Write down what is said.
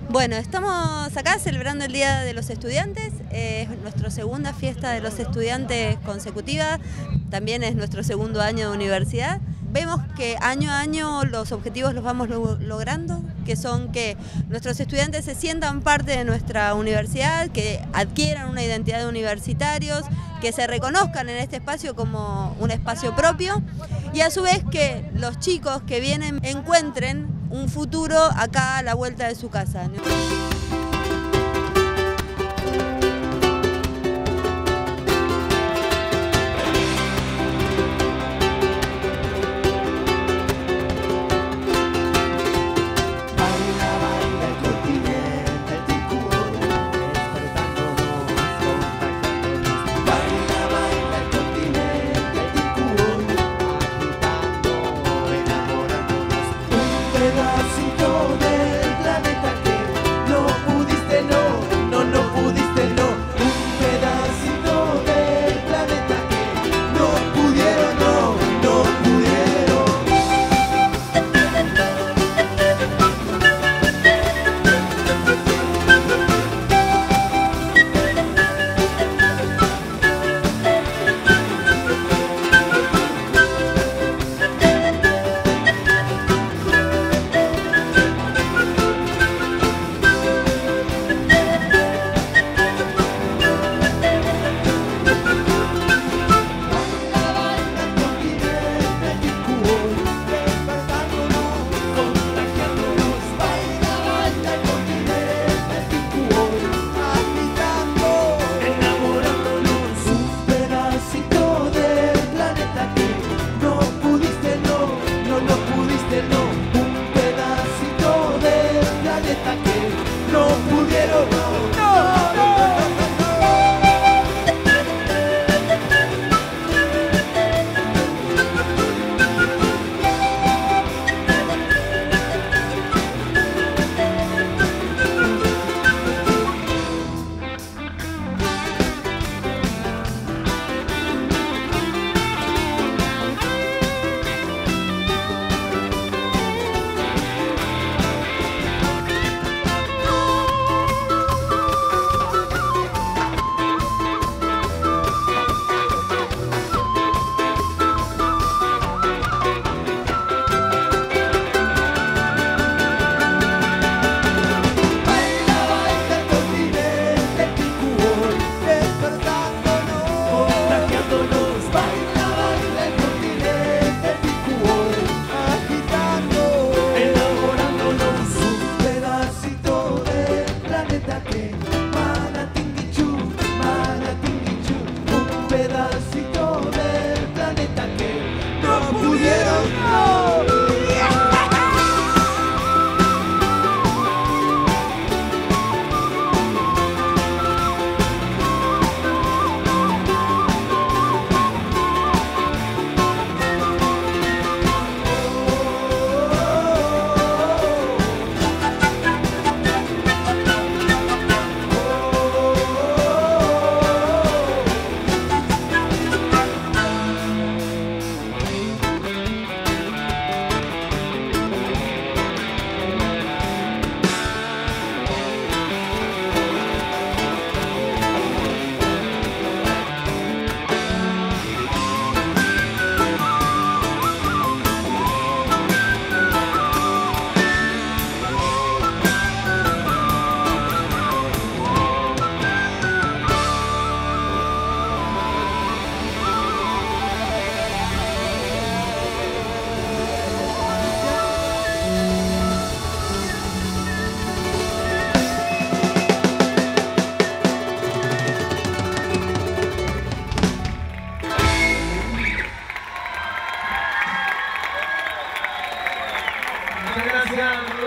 Bueno, estamos acá celebrando el Día de los Estudiantes, es nuestra segunda fiesta de los estudiantes consecutiva, también es nuestro segundo año de universidad. Vemos que año a año los objetivos los vamos logrando, que son que nuestros estudiantes se sientan parte de nuestra universidad, que adquieran una identidad de universitarios, que se reconozcan en este espacio como un espacio propio y a su vez que los chicos que vienen encuentren un futuro acá a la vuelta de su casa, ¿no? Muchas gracias.